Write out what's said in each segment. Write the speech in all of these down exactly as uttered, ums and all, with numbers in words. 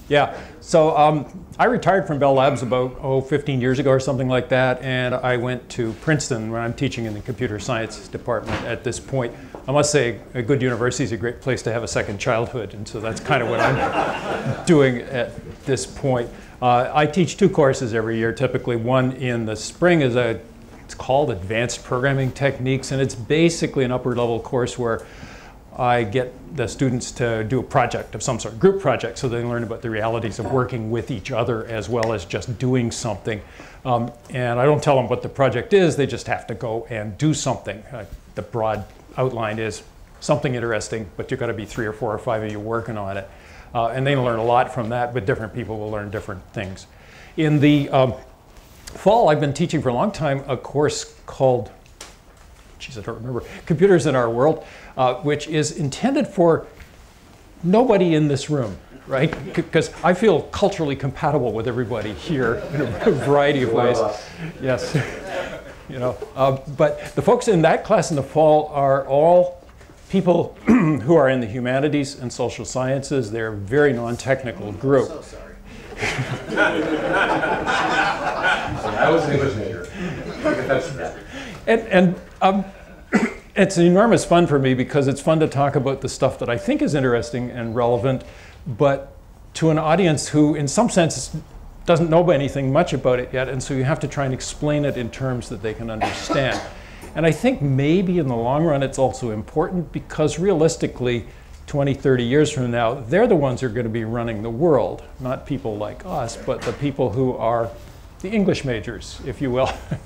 Yeah, so um, I retired from Bell Labs about, oh, fifteen years ago or something like that, and I went to Princeton when I'm teaching in the computer science department at this point. I must say, a good university is a great place to have a second childhood, and so that's kind of what I'm doing at this point. Uh, I teach two courses every year, typically. One in the spring is a, it's called Advanced Programming Techniques, and it's basically an upper level course where I get the students to do a project of some sort, group project, so they learn about the realities of working with each other as well as just doing something. Um, and I don't tell them what the project is, they just have to go and do something. Uh, the broad outline is something interesting, but you've got to be three or four or five of you working on it. Uh, and they learn a lot from that, but different people will learn different things. In the um, fall, I've been teaching for a long time a course called, geez, I don't remember, Computers in Our World, uh, which is intended for nobody in this room, right? Because I feel culturally compatible with everybody here in a variety of ways. Yes, you know. Uh, but the folks in that class in the fall are all people who are in the humanities and social sciences. They're a very non-technical group. I'm so sorry. I was an English major. And, and um, it's enormous fun for me because it's fun to talk about the stuff that I think is interesting and relevant, but to an audience who, in some sense, doesn't know anything much about it yet, and so you have to try and explain it in terms that they can understand. And I think maybe in the long run it's also important because realistically, twenty, thirty years from now, they're the ones who are going to be running the world, not people like us, but the people who are the English majors, if you will.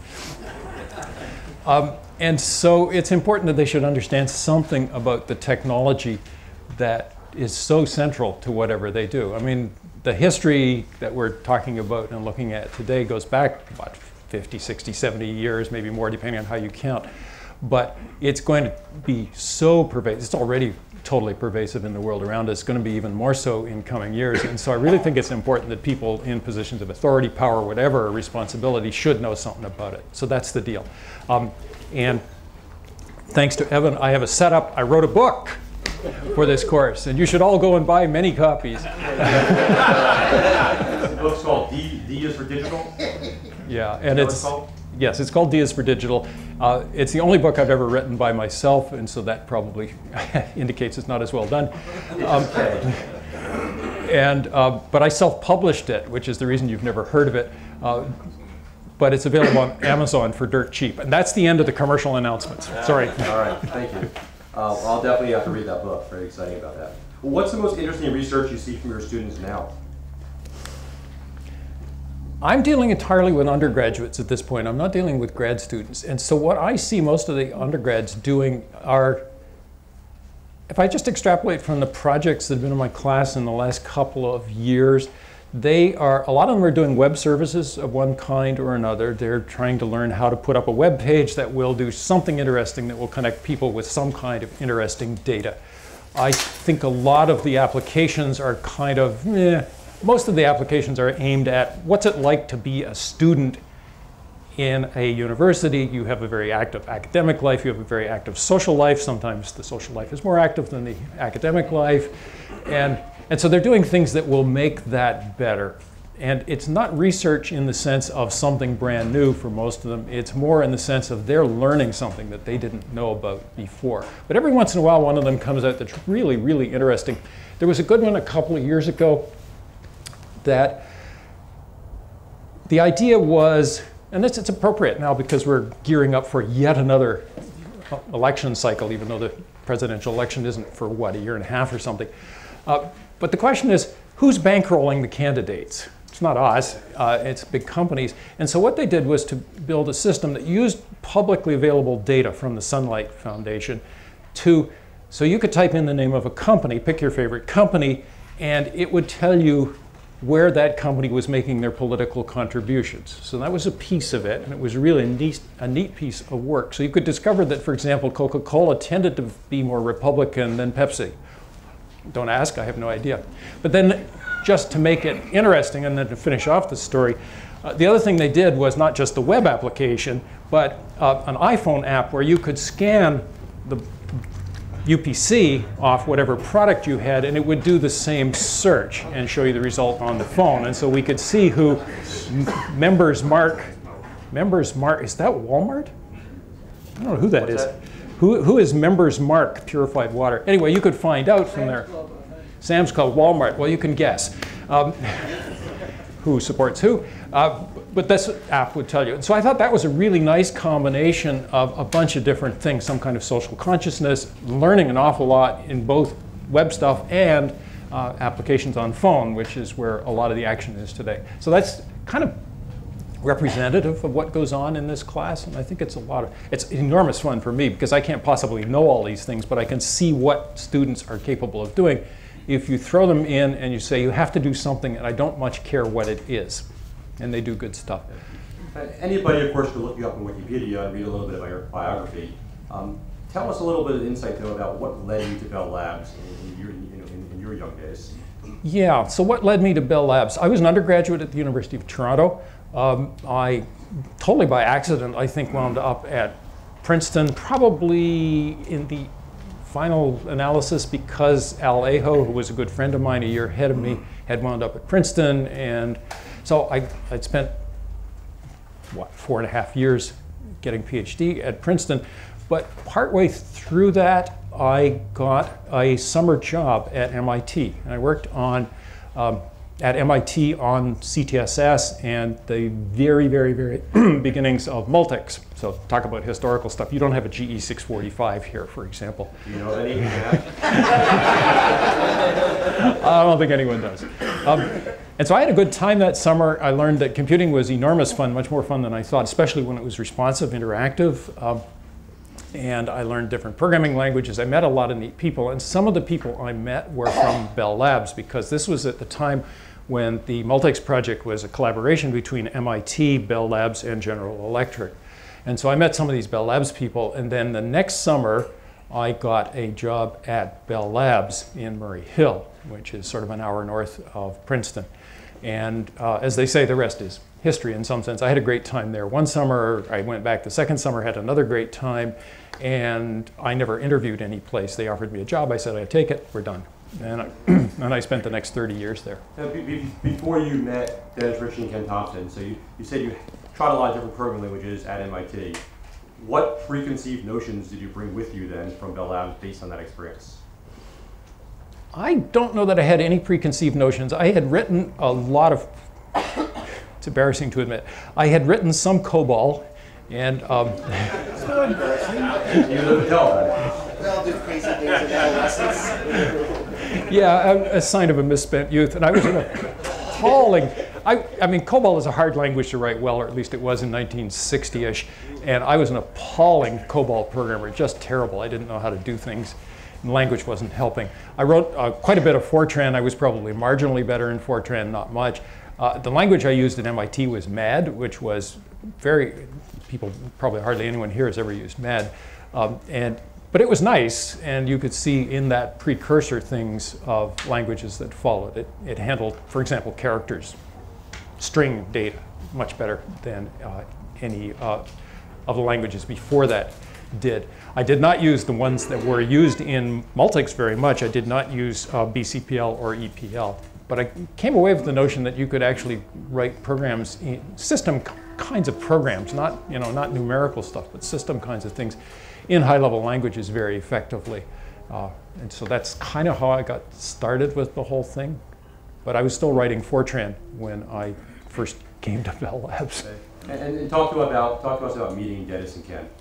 um, and so it's important that they should understand something about the technology that is so central to whatever they do. I mean, the history that we're talking about and looking at today goes back about fifty, sixty, seventy years, maybe more depending on how you count. But it's going to be so pervasive. It's already totally pervasive in the world around us. It's going to be even more so in coming years. And so I really think it's important that people in positions of authority, power, whatever, responsibility should know something about it. So that's the deal. Um, and thanks to Evan, I have a setup. I wrote a book for this course, and you should all go and buy many copies. The book's called D, D is for Digital? Yeah, and it's, yes, it's called D is for Digital. Uh, it's the only book I've ever written by myself, and so that probably indicates it's not as well done. Um, and, uh, but I self-published it, which is the reason you've never heard of it. Uh, but it's available on Amazon for dirt cheap. And that's the end of the commercial announcements. Sorry. All right, thank you. Uh, I'll definitely have to read that book. Very exciting about that. Well, what's the most interesting research you see from your students now? I'm dealing entirely with undergraduates at this point. I'm not dealing with grad students. And so what I see most of the undergrads doing are, if I just extrapolate from the projects that have been in my class in the last couple of years, they are, a lot of them are doing web services of one kind or another. They're trying to learn how to put up a web page that will do something interesting that will connect people with some kind of interesting data. I think a lot of the applications are kind of, eh, most of the applications are aimed at what's it like to be a student in a university. You have a very active academic life, you have a very active social life. Sometimes the social life is more active than the academic life. And, and so they're doing things that will make that better. And it's not research in the sense of something brand new for most of them. It's more in the sense of they're learning something that they didn't know about before. But every once in a while, one of them comes out that's really, really interesting. There was a good one a couple of years ago that the idea was, and this it's appropriate now because we're gearing up for yet another election cycle, even though the presidential election isn't for, what, a year and a half or something. Uh, but the question is, who's bankrolling the candidates? It's not us, uh, it's big companies. And so what they did was to build a system that used publicly available data from the Sunlight Foundation to, so you could type in the name of a company, pick your favorite company, and it would tell you where that company was making their political contributions. So that was a piece of it, and it was really a neat, a neat piece of work. So you could discover that, for example, Coca-Cola tended to be more Republican than Pepsi. Don't ask, I have no idea. But then, just to make it interesting, and then to finish off the story, uh, the other thing they did was not just the web application, but uh, an iPhone app where you could scan the U P C off whatever product you had, and it would do the same search and show you the result on the phone. And so we could see who m members mark, members mark, is that Walmart? I don't know who that What's is. That? Who, who is members mark purified water? Anyway, you could find out from there. Sam's Club, Walmart, well, you can guess um, who supports who. Uh, but this app would tell you. And so I thought that was a really nice combination of a bunch of different things, some kind of social consciousness, learning an awful lot in both web stuff and uh, applications on phone, which is where a lot of the action is today. So that's kind of representative of what goes on in this class, and I think it's a lot of, it's enormous fun for me because I can't possibly know all these things, but I can see what students are capable of doing if you throw them in and you say you have to do something and I don't much care what it is, and they do good stuff. Uh, anybody, of course, could look you up on Wikipedia and read a little bit about your biography. Um, tell us a little bit of insight, though, about what led you to Bell Labs in, in, your, you know, in, in your young days. Yeah, so what led me to Bell Labs? I was an undergraduate at the University of Toronto. Um, I, totally by accident, I think, wound up at Princeton, probably in the final analysis because Al Aho, who was a good friend of mine a year ahead of me, had wound up at Princeton. And so I, I'd spent, what, four and a half years getting a PhD at Princeton. But partway through that, I got a summer job at M I T. And I worked on um, at M I T on C T S S and the very, very, very beginnings of Multics. So talk about historical stuff. You don't have a G E six forty-five here, for example. Do you know any? I don't think anyone does. Um, and so I had a good time that summer. I learned that computing was enormous fun, much more fun than I thought, especially when it was responsive, interactive. Um, and I learned different programming languages. I met a lot of neat people, and some of the people I met were from Bell Labs, because this was at the time when the Multics project was a collaboration between M I T, Bell Labs, and General Electric. And so I met some of these Bell Labs people, and then the next summer I got a job at Bell Labs in Murray Hill, which is sort of an hour north of Princeton. And uh, as they say, the rest is history in some sense. I had a great time there. One summer, I went back the second summer, had another great time, and I never interviewed any place. They offered me a job. I said, I take it, we're done. And I, and I spent the next thirty years there. Now, be, be, before you met Dennis Ritchie and Ken Thompson, so you, you said you tried a lot of different programming languages at M I T. What preconceived notions did you bring with you then from Bell Labs based on that experience? I don't know that I had any preconceived notions. I had written a lot of, it's embarrassing to admit, I had written some COBOL, and um, it's not embarrassing. You live to tell that. We all do crazy things in adolescence. Yeah, a, a sign of a misspent youth, and I was an appalling. I, I mean, COBOL is a hard language to write well, or at least it was in nineteen sixty-ish, and I was an appalling COBOL programmer, just terrible. I didn't know how to do things. The language wasn't helping. I wrote uh, quite a bit of Fortran. I was probably marginally better in Fortran, not much. Uh, the language I used at M I T was MAD, which was very, people, probably hardly anyone here has ever used MAD. Um, and, but it was nice, and you could see in that precursor things of languages that followed. It, it handled, for example, characters, string data, much better than uh, any uh, of the languages before that did. I did not use the ones that were used in Multics very much. I did not use uh, B C P L or E P L. But I came away with the notion that you could actually write programs, in system kinds of programs, not, you know, not numerical stuff, but system kinds of things in high-level languages very effectively. Uh, and so that's kind of how I got started with the whole thing. But I was still writing Fortran when I first came to Bell Labs. Okay. And, and talk to about talk to us about meeting Dennis and Ken.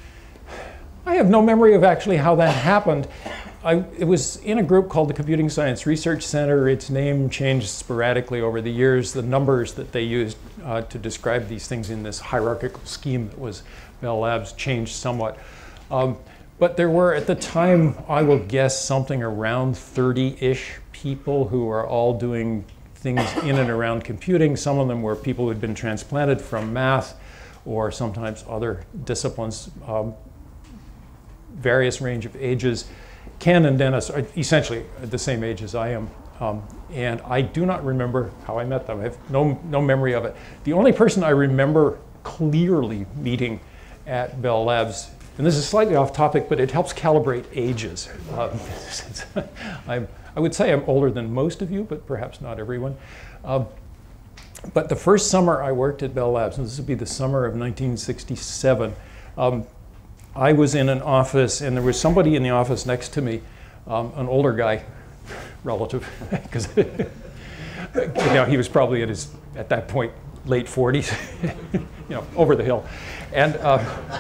I have no memory of actually how that happened. I, it was in a group called the Computing Science Research Center. Its name changed sporadically over the years. The numbers that they used uh, to describe these things in this hierarchical scheme that was Bell Labs changed somewhat. Um, but there were, at the time, I will guess, something around thirty-ish people who are all doing things in and around computing. Some of them were people who had been transplanted from math or sometimes other disciplines. Um, various range of ages. Ken and Dennis are essentially the same age as I am. Um, and I do not remember how I met them. I have no, no memory of it. The only person I remember clearly meeting at Bell Labs, and this is slightly off topic, but it helps calibrate ages. Um, I'm, I would say I'm older than most of you, but perhaps not everyone. Um, but the first summer I worked at Bell Labs, and this would be the summer of nineteen sixty-seven, um, I was in an office, and there was somebody in the office next to me, um, an older guy, relative, because you know, he was probably at his, at that point, late forties, you know, over the hill. And, uh,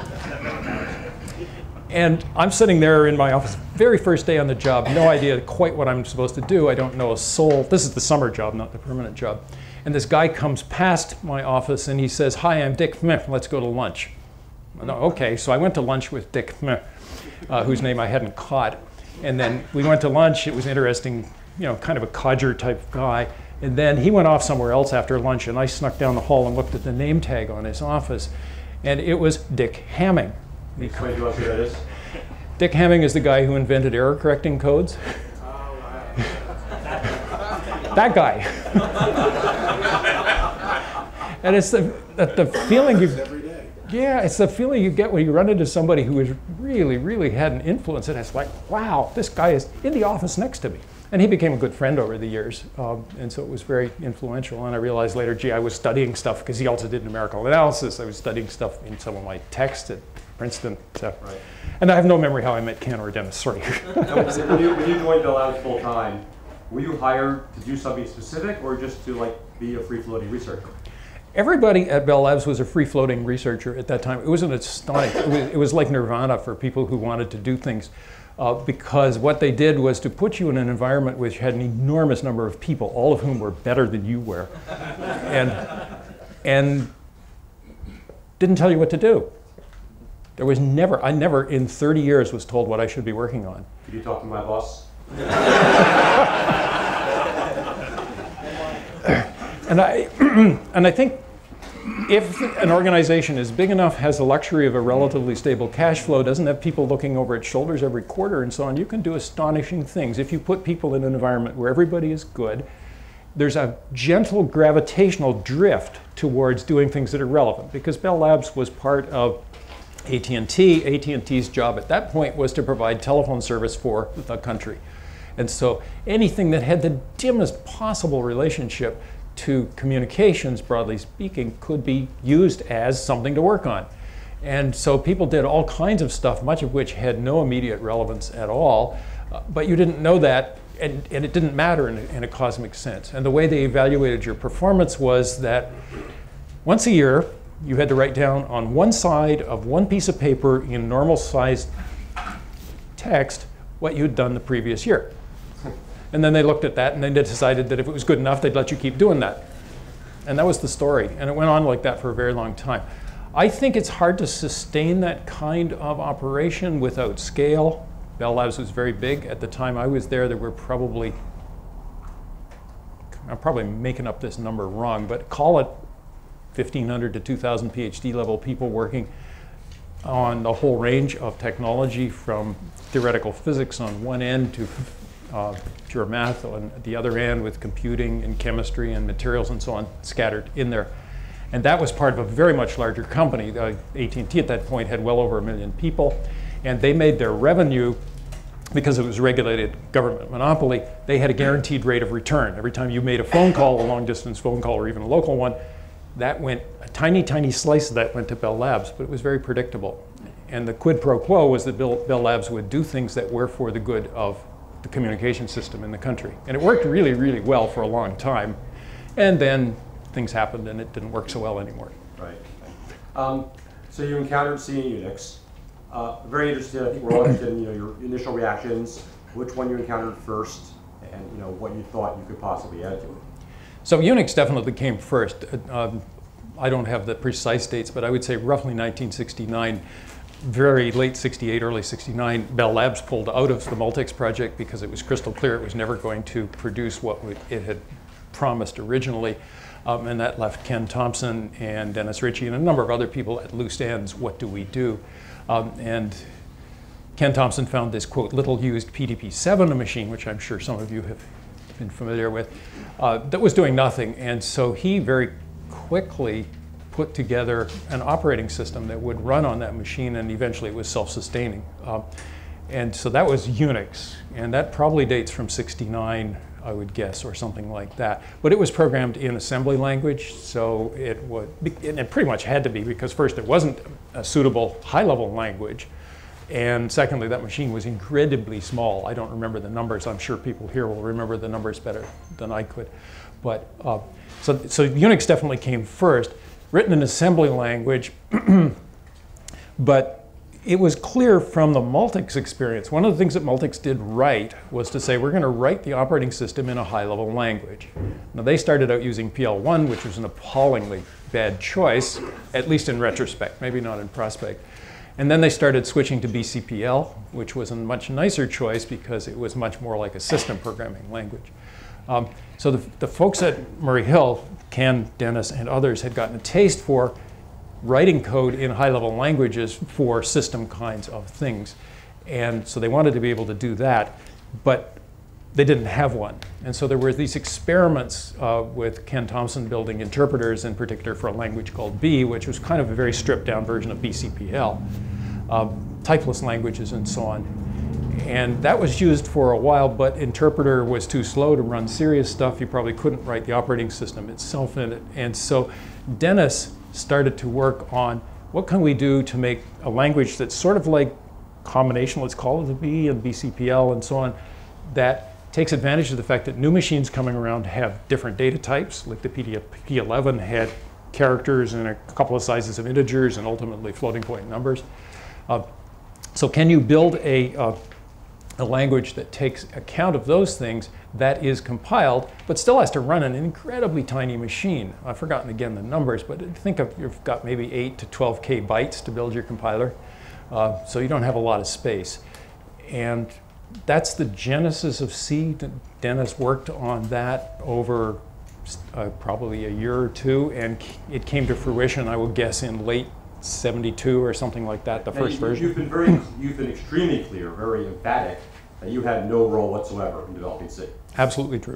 and I'm sitting there in my office, very first day on the job, no idea quite what I'm supposed to do. I don't know a soul. This is the summer job, not the permanent job. And this guy comes past my office and he says, "Hi, I'm Dick Smith, let's go to lunch." I thought, okay, so I went to lunch with Dick Smith, uh, whose name I hadn't caught. And then we went to lunch. It was interesting, you know, kind of a codger type guy. And then he went off somewhere else after lunch, and I snuck down the hall and looked at the name tag on his office. And it was Dick Hamming. Explain to us who that is. Dick Hamming is the guy who invented error correcting codes. Oh, wow. That guy. And it's the, the, the feeling you, Every day. yeah, it's the feeling you get when you run into somebody who has really, really had an influence. And it's like, wow, this guy is in the office next to me. And he became a good friend over the years, um, and so it was very influential. And I realized later, gee, I was studying stuff, because he also did numerical analysis. I was studying stuff in some of my texts at Princeton. So. Right. And I have no memory how I met Ken or Dennis, sorry. Now, when, you, when you joined Bell Labs full time, were you hired to do something specific, or just to like be a free-floating researcher? Everybody at Bell Labs was a free-floating researcher at that time. It was an astonishing, it was, it was like nirvana for people who wanted to do things. Uh, because what they did was to put you in an environment which had an enormous number of people, all of whom were better than you were, and, and didn't tell you what to do. There was never, I never in thirty years was told what I should be working on. Could you talk to my boss? and I, and I think if an organization is big enough, has the luxury of a relatively stable cash flow, doesn't have people looking over its shoulders every quarter and so on, you can do astonishing things. If you put people in an environment where everybody is good, there's a gentle gravitational drift towards doing things that are relevant. Because Bell Labs was part of A T and T. A T and T's job at that point was to provide telephone service for the country. And so anything that had the dimmest possible relationship to communications, broadly speaking, could be used as something to work on. And so people did all kinds of stuff, much of which had no immediate relevance at all, uh, but you didn't know that, and, and it didn't matter in a, in a cosmic sense. And the way they evaluated your performance was that once a year, you had to write down on one side of one piece of paper in normal sized text what you'd done the previous year. And then they looked at that and they decided that if it was good enough, they'd let you keep doing that. And that was the story. And it went on like that for a very long time. I think it's hard to sustain that kind of operation without scale. Bell Labs was very big. At the time I was there, there were probably, I'm probably making up this number wrong, but call it fifteen hundred to two thousand PhD level people working on the whole range of technology, from theoretical physics on one end to Uh, pure math on the other end, with computing and chemistry and materials and so on scattered in there. And that was part of a very much larger company. Uh, A T and T at that point had well over a million people, and they made their revenue, because it was a regulated government monopoly, they had a guaranteed rate of return. Every time you made a phone call, a long distance phone call or even a local one, that went, a tiny, tiny slice of that went to Bell Labs, but it was very predictable. And the quid pro quo was that Bell, Bell Labs would do things that were for the good of the communication system in the country. And it worked really, really well for a long time. And then things happened and it didn't work so well anymore. Right. Um, so you encountered C and Unix. Uh, very interested, I think we're all interested in, you know, your initial reactions, which one you encountered first, and you know, what you thought you could possibly add to it. So Unix definitely came first. Um, I don't have the precise dates, but I would say roughly nineteen sixty-nine. Very late sixty-eight, early sixty-nine, Bell Labs pulled out of the Multics project because it was crystal clear it was never going to produce what it had promised originally. Um, and that left Ken Thompson and Dennis Ritchie and a number of other people at loose ends. What do we do? Um, and Ken Thompson found this, quote, little used P D P seven, a machine, which I'm sure some of you have been familiar with, uh, that was doing nothing. And so he very quickly put together an operating system that would run on that machine, and eventually it was self-sustaining. Uh, and so that was Unix, and that probably dates from sixty-nine, I would guess, or something like that. But it was programmed in assembly language, so it would, and it pretty much had to be, because first, it wasn't a suitable high-level language, and secondly, that machine was incredibly small. I don't remember the numbers. I'm sure people here will remember the numbers better than I could. But uh, so, so Unix definitely came first, written in assembly language, but it was clear from the Multics experience. One of the things that Multics did right was to say, we're going to write the operating system in a high-level language. Now, they started out using P L one, which was an appallingly bad choice, at least in retrospect, maybe not in prospect. And then they started switching to B C P L, which was a much nicer choice because it was much more like a system programming language. Um, so the, the folks at Murray Hill, Ken, Dennis, and others had gotten a taste for writing code in high-level languages for system kinds of things. And so they wanted to be able to do that, but they didn't have one. And so there were these experiments uh, with Ken Thompson building interpreters, in particular for a language called B, which was kind of a very stripped-down version of B C P L, uh, typeless languages and so on. And that was used for a while, but interpreter was too slow to run serious stuff. You probably couldn't write the operating system itself in it. And so Dennis started to work on what can we do to make a language that's sort of like combination, let's call it the B and B C P L and so on, that takes advantage of the fact that new machines coming around have different data types, like the P eleven had characters and a couple of sizes of integers and ultimately floating point numbers. Uh, so can you build a, uh, a language that takes account of those things, that is compiled, but still has to run an incredibly tiny machine? I've forgotten again the numbers, but think of, you've got maybe eight to twelve K bytes to build your compiler. Uh, so you don't have a lot of space. And that's the genesis of C. Dennis worked on that over uh, probably a year or two, and it came to fruition, I would guess, in late seventy-two or something like that, the now first you, version. You've been very, you've been extremely clear, very emphatic, that you had no role whatsoever in developing C. Absolutely true.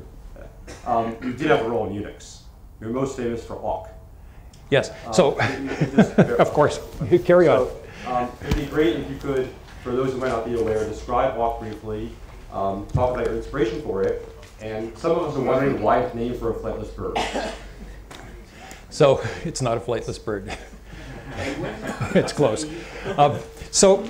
Um, you did have a role in Unix. You're most famous for A W K. Yes. Um, so, just, of course, carry on. So, um, it'd be great if you could, for those who might not be aware, describe A W K briefly, um, talk about your inspiration for it, and some of us are wondering why it's named for a flightless bird. So, it's not a flightless bird. It's close. Um, so,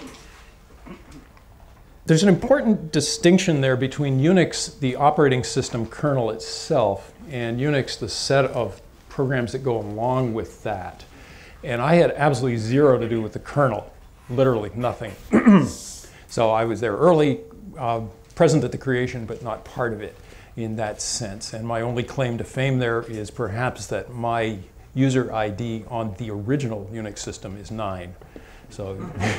there's an important distinction there between Unix, the operating system kernel itself, and Unix, the set of programs that go along with that. And I had absolutely zero to do with the kernel, literally nothing. So I was there early, uh, present at the creation, but not part of it in that sense. And my only claim to fame there is perhaps that my user I D on the original Unix system is nine. So,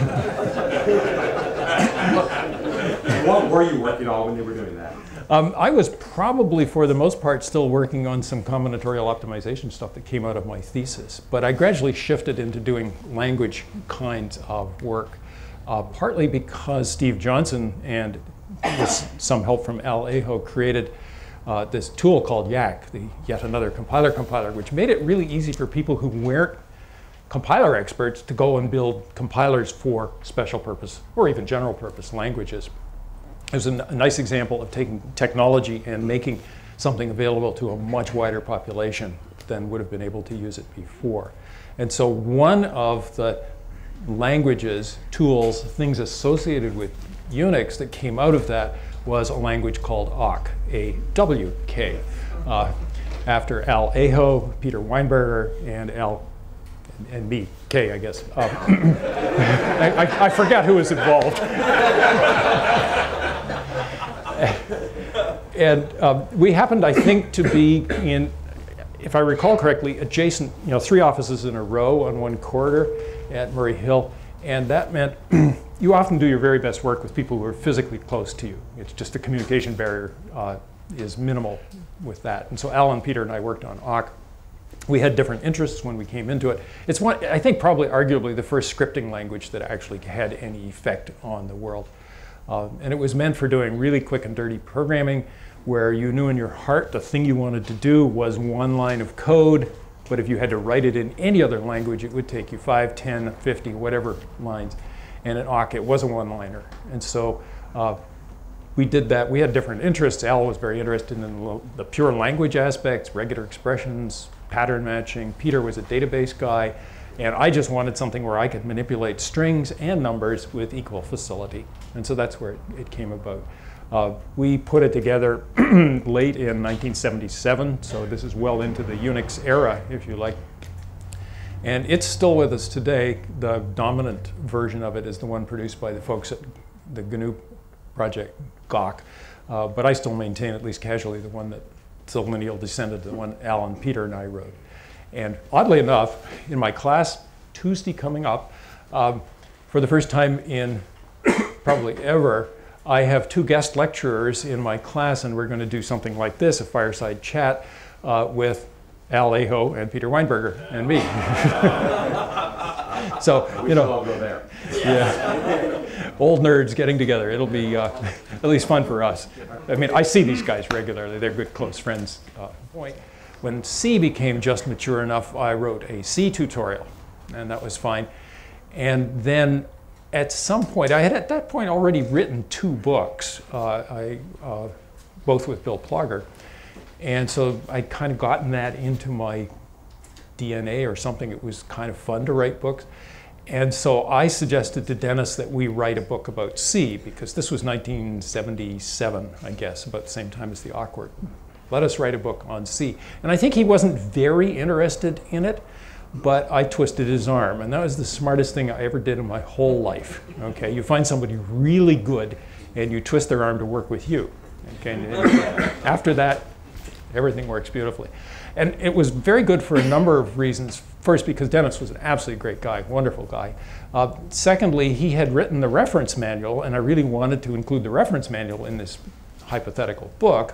what were you working on when they were doing that? Um, I was probably, for the most part, still working on some combinatorial optimization stuff that came out of my thesis. But I gradually shifted into doing language kinds of work, uh, partly because Steve Johnson and with some help from Al Aho created uh, this tool called yak, the yet another compiler compiler, which made it really easy for people who weren't compiler experts to go and build compilers for special purpose or even general purpose languages. It was a, a nice example of taking technology and making something available to a much wider population than would have been able to use it before. And so one of the languages, tools, things associated with Unix that came out of that was a language called A W K, A W K, uh, after Al Aho, Peter Weinberger, and Al and me, K, I guess. Uh, I, I, I forgot who was involved. And uh, we happened, I think, to be in, if I recall correctly, adjacent, you know, three offices in a row on one corridor at Murray Hill. And that meant you often do your very best work with people who are physically close to you. It's just the communication barrier uh, is minimal with that. And so Alan, Peter, and I worked on A W K. We had different interests when we came into it. It's one, I think probably arguably the first scripting language that actually had any effect on the world. Uh, and it was meant for doing really quick and dirty programming where you knew in your heart the thing you wanted to do was one line of code But if you had to write it in any other language, it would take you five, ten, fifty, whatever lines. And in A W K, it was a one-liner. And so uh, we did that. We had different interests. Al was very interested in the pure language aspects, regular expressions, pattern matching. Peter was a database guy. And I just wanted something where I could manipulate strings and numbers with equal facility. And so that's where it, it came about. Uh, we put it together late in nineteen seventy-seven, so this is well into the Unix era, if you like. And it's still with us today. The dominant version of it is the one produced by the folks at the G N U project, G A W K. Uh, but I still maintain, at least casually, the one that still lineal descended, the one Alan, Peter, and I wrote. And oddly enough, in my class, Tuesday coming up, um, for the first time in probably ever, I have two guest lecturers in my class, and we're going to do something like this, a fireside chat uh, with Al Aho and Peter Weinberger and me. So, we you know, all go there. Yeah, old nerds getting together. It'll be uh, at least fun for us. I mean, I see these guys regularly. They're good, close friends. Uh, point. When C became just mature enough, I wrote a C tutorial, and that was fine. And then at some point, I had at that point already written two books, uh, I, uh, both with Bill Plogger. And so I'd kind of gotten that into my D N A or something. It was kind of fun to write books. And so I suggested to Dennis that we write a book about C, because this was nineteen seventy-seven, I guess, about the same time as the Awkward. Let us write a book on C. And I think he wasn't very interested in it, but I twisted his arm. And that was the smartest thing I ever did in my whole life. Okay, you find somebody really good and you twist their arm to work with you. Okay, and after that, everything works beautifully. And it was very good for a number of reasons. First, because Dennis was an absolutely great guy, wonderful guy. Uh, secondly, he had written the reference manual, and I really wanted to include the reference manual in this hypothetical book.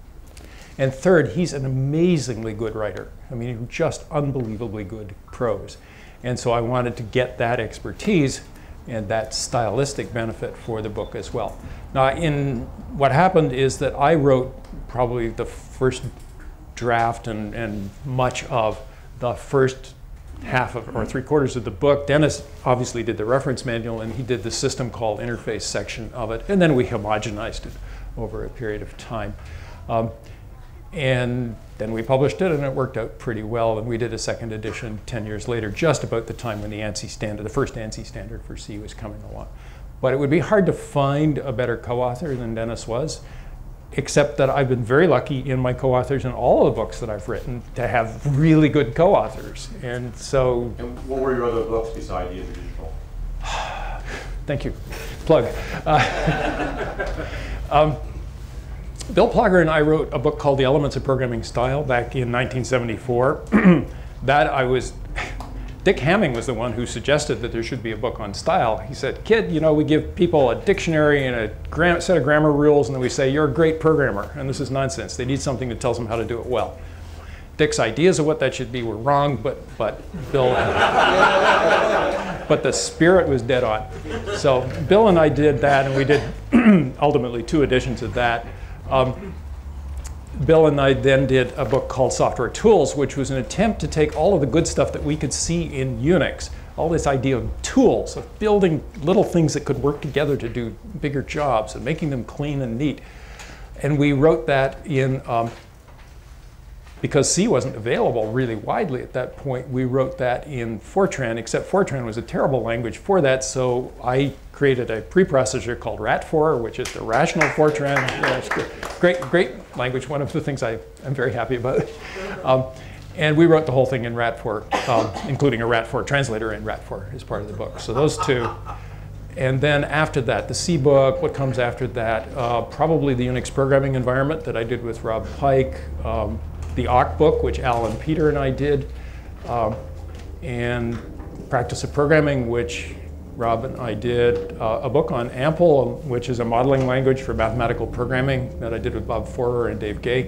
And third, he's an amazingly good writer. I mean, just unbelievably good prose. And so I wanted to get that expertise and that stylistic benefit for the book as well. Now, in what happened is that I wrote probably the first draft and, and much of the first half of, or three quarters of the book. Dennis obviously did the reference manual, and he did the system call interface section of it. And then we homogenized it over a period of time. Um, And then we published it, and it worked out pretty well. And we did a second edition ten years later, just about the time when the ANSI standard, the first ANSI standard for C was coming along. But it would be hard to find a better co-author than Dennis was, except that I've been very lucky in my co-authors in all of the books that I've written to have really good co-authors. And so... And what were your other books besides the Digital? Thank you. Plug. Uh, um, Bill Plogger and I wrote a book called The Elements of Programming Style back in nineteen seventy-four. That I was, Dick Hamming was the one who suggested that there should be a book on style. He said, kid, you know, we give people a dictionary and a gram set of grammar rules, and then we say, you're a great programmer, and this is nonsense. They need something that tells them how to do it well. Dick's ideas of what that should be were wrong, but, but Bill, but the spirit was dead on. So Bill and I did that, and we did ultimately two editions of that. Um, Bill and I then did a book called Software Tools, which was an attempt to take all of the good stuff that we could see in Unix, all this idea of tools, of building little things that could work together to do bigger jobs and making them clean and neat. And we wrote that in, um, because C wasn't available really widely at that point, we wrote that in Fortran, except Fortran was a terrible language for that, so I created a preprocessor called rat four, which is the rational Fortran. Yeah, it's great, great language, one of the things I, I'm very happy about. Um, and we wrote the whole thing in rat four, um, including a rat four translator in rat four as part of the book. So those two. And then after that, the C book, what comes after that? Uh, probably the Unix programming environment that I did with Rob Pike, um, the A W K book, which Al and Peter and I did, um, and Practice of Programming, which Rob and I did, uh, a book on Ample, which is a modeling language for mathematical programming that I did with Bob Forer and Dave Gay.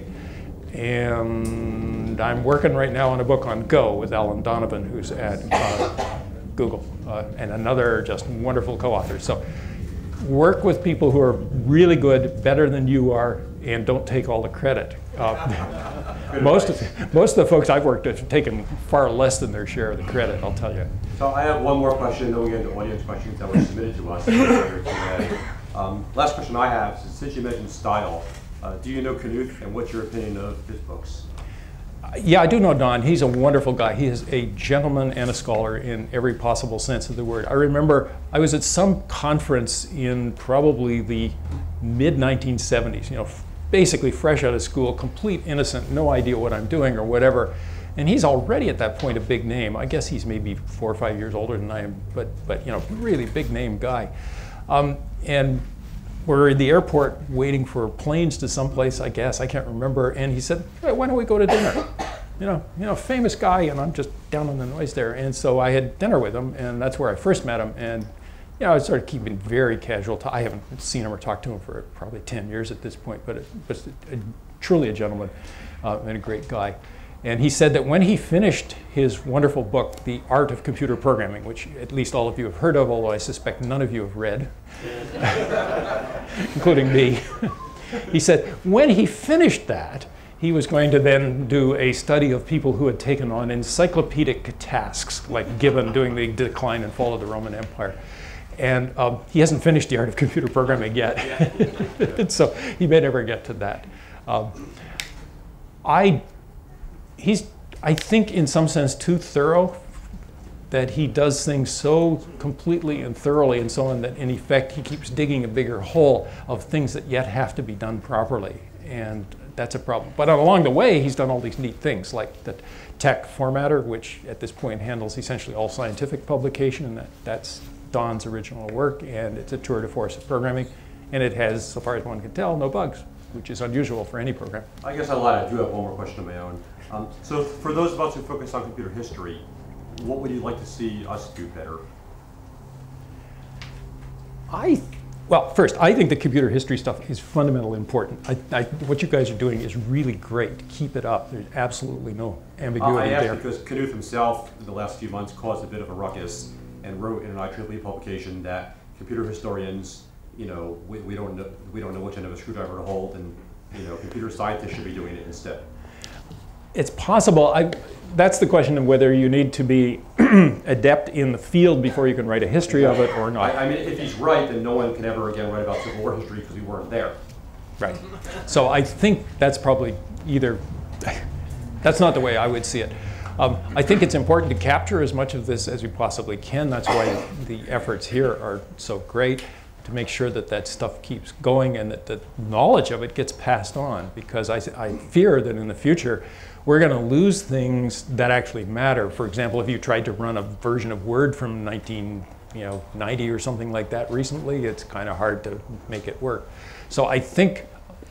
And I'm working right now on a book on Go with Alan Donovan, who's at uh, Google, uh, and another just wonderful co-author. So work with people who are really good, better than you are, and don't take all the credit. Uh, most, of, most of the folks I've worked with have taken far less than their share of the credit, I'll tell you. So I have one more question, then we get into audience questions that were submitted to us. um, last question I have is, since you mentioned style, uh, do you know Keynote, and what's your opinion of his books? Yeah, I do know Don. He's a wonderful guy. He is a gentleman and a scholar in every possible sense of the word. I remember I was at some conference in probably the mid nineteen seventies, you know, basically fresh out of school, complete innocent, no idea what I'm doing or whatever. And he's already at that point a big name. I guess he's maybe four or five years older than I am, but, but you know, really big name guy. Um, and we're at the airport waiting for planes to someplace, I guess, I can't remember. And he said, hey, why don't we go to dinner? You know, you know, famous guy, and I'm just down on the noise there. And so I had dinner with him, and that's where I first met him. And you know, I started keeping very casual talk. I haven't seen him or talked to him for probably ten years at this point, but it was a, truly a gentleman uh, and a great guy. And he said that when he finished his wonderful book, The Art of Computer Programming, which at least all of you have heard of, although I suspect none of you have read, including me. He said when he finished that, he was going to then do a study of people who had taken on encyclopedic tasks, like Gibbon doing the decline and fall of the Roman Empire. And um, he hasn't finished The Art of Computer Programming yet. So he may never get to that. Um, I He's, I think, in some sense, too thorough, that he does things so completely and thoroughly and so on that, in effect, he keeps digging a bigger hole of things that yet have to be done properly. And that's a problem. But along the way, he's done all these neat things, like the tech formatter, which at this point handles essentially all scientific publication, and that, that's Don's original work, and it's a tour de force of programming. And it has, so far as one can tell, no bugs, which is unusual for any program. I guess I lied. I do have one more question of my own. Um, so for those of us who focus on computer history, what would you like to see us do better? I, well, first, I think the computer history stuff is fundamentally important. I, I, what you guys are doing is really great. Keep it up. There's absolutely no ambiguity uh, I asked there. because Knuth himself, in the last few months, caused a bit of a ruckus and wrote in an I triple E publication that computer historians, you know, we, we don't know, we don't know which end of a screwdriver to hold, and you know, computer scientists should be doing it instead. It's possible. I, that's the question of whether you need to be adept in the field before you can write a history of it or not. I, I mean, if he's right, then no one can ever again write about Civil War history because we weren't there. Right. So I think that's probably either, that's not the way I would see it. Um, I think it's important to capture as much of this as we possibly can. That's why the efforts here are so great, to make sure that that stuff keeps going and that the knowledge of it gets passed on. Because I, I fear that in the future, we're going to lose things that actually matter. For example, if you tried to run a version of Word from nineteen ninety or something like that recently, it's kind of hard to make it work. So I think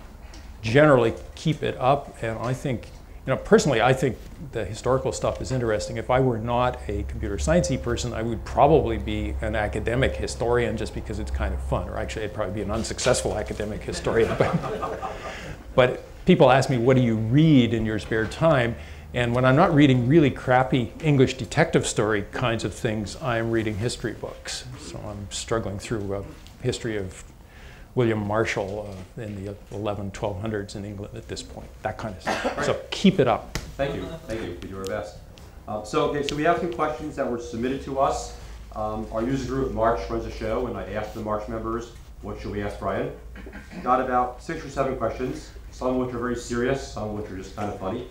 generally keep it up, and I think, you know, personally, I think the historical stuff is interesting. If I were not a computer science-y person, I would probably be an academic historian just because it's kind of fun. Or actually, I'd probably be an unsuccessful academic historian. But, but people ask me, what do you read in your spare time? And when I'm not reading really crappy English detective story kinds of things, I'm reading history books. So I'm struggling through a history of William Marshall uh, in the eleven, twelve hundreds in England at this point, that kind of stuff. So keep it up. Thank you, thank you, we do our best. Uh, so, okay, so we have some questions that were submitted to us. Um, our user group, March, runs a show, and I asked the March members, what should we ask Brian? Got about six or seven questions, some of which are very serious, some of which are just kind of funny.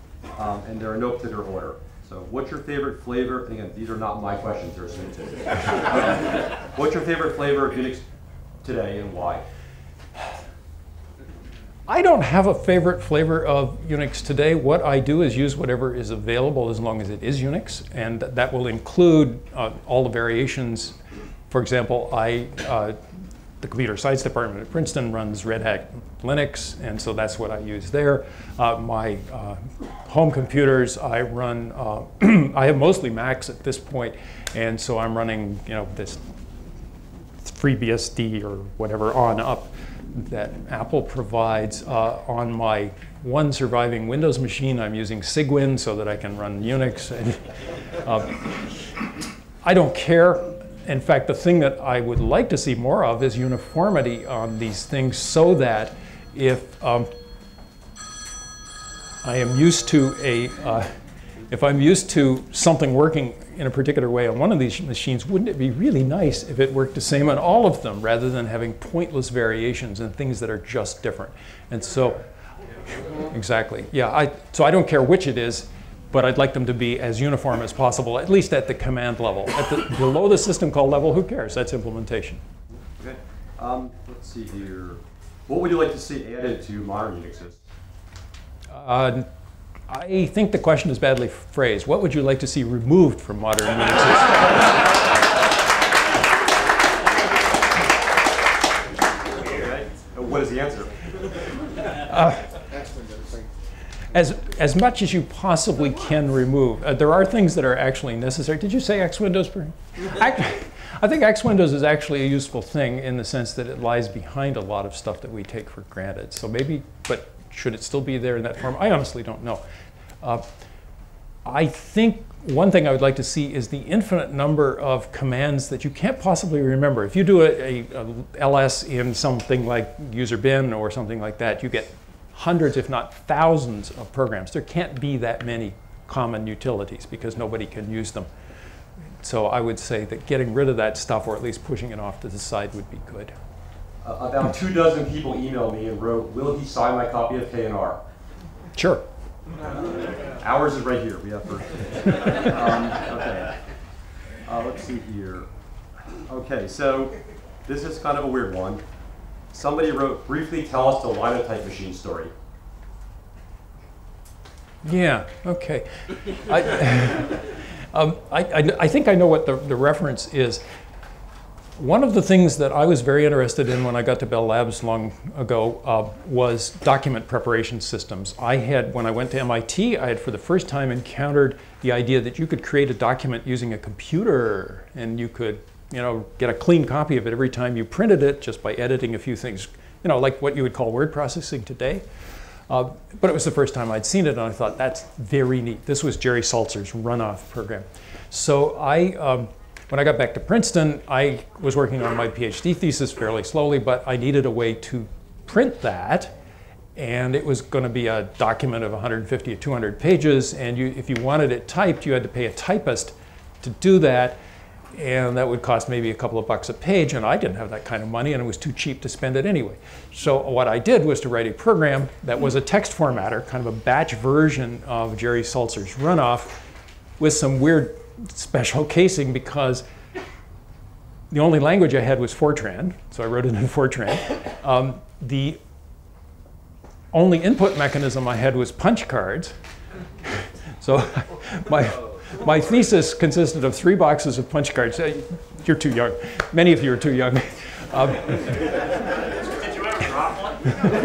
Um, and there are no particular order. So what's your favorite flavor? And again, these are not my questions, they're submitted to me. What's your favorite flavor of Unix today and why? I don't have a favorite flavor of Unix today. What I do is use whatever is available as long as it is Unix, and that will include uh, all the variations. For example, I, uh, the computer science department at Princeton runs Red Hat Linux, and so that's what I use there. Uh, my uh, home computers, I run, uh, I have mostly Macs at this point, and so I'm running, you know, this FreeBSD or whatever on up that Apple provides. Uh, on my one surviving Windows machine, I'm using Cygwin so that I can run Unix. And, uh, I don't care in fact, the thing that I would like to see more of is uniformity on these things, so that if um, I am used to a, uh, if I'm used to something working in a particular way on one of these machines, wouldn't it be really nice if it worked the same on all of them, rather than having pointless variations and things that are just different? And so, exactly, yeah. I, so I don't care which it is, but I'd like them to be as uniform as possible, at least at the command level. At the, below the system call level, who cares? That's implementation. Okay. Um, let's see here. What would you like to see added to modern Unix systems? Uh, I think the question is badly phrased. What would you like to see removed from modern Unix systems? Okay. What is the answer? Uh, As, as much as you possibly can remove. Uh, there are things that are actually necessary. Did you say X Windows? I, I think X Windows is actually a useful thing in the sense that it lies behind a lot of stuff that we take for granted. So maybe, but should it still be there in that form? I honestly don't know. Uh, I think one thing I would like to see is the infinite number of commands that you can't possibly remember. If you do a, a, a L S in something like user bin or something like that, you get hundreds, if not thousands, of programs. There can't be that many common utilities because nobody can use them. So I would say that getting rid of that stuff, or at least pushing it off to the side, would be good. Uh, about two dozen people emailed me and wrote, will he sign my copy of K and R? Sure. Ours is right here. We have first. um, okay. Uh, let's see here. Okay, so this is kind of a weird one. Somebody wrote, briefly tell us the linotype machine story. Yeah, okay. I, um, I, I, I think I know what the, the reference is. One of the things that I was very interested in when I got to Bell Labs long ago uh, was document preparation systems. I had, when I went to M I T, I had for the first time encountered the idea that you could create a document using a computer, and you could, you know, get a clean copy of it every time you printed it just by editing a few things, you know, like what you would call word processing today. Uh, but it was the first time I'd seen it, and I thought, that's very neat. This was Jerry Saltzer's runoff program. So I, um, when I got back to Princeton, I was working on my PhD thesis fairly slowly, but I needed a way to print that. And it was going to be a document of one hundred fifty or two hundred pages, and you, if you wanted it typed, you had to pay a typist to do that. And that would cost maybe a couple of bucks a page, and I didn't have that kind of money, and it was too cheap to spend it anyway. So what I did was to write a program that was a text formatter, kind of a batch version of Jerry Saltzer's runoff, with some weird special casing, because the only language I had was Fortran, so I wrote it in Fortran. Um, the only input mechanism I had was punch cards. So my My thesis consisted of three boxes of punch cards. Uh, you're too young. Many of you are too young. Um, Did you ever drop one?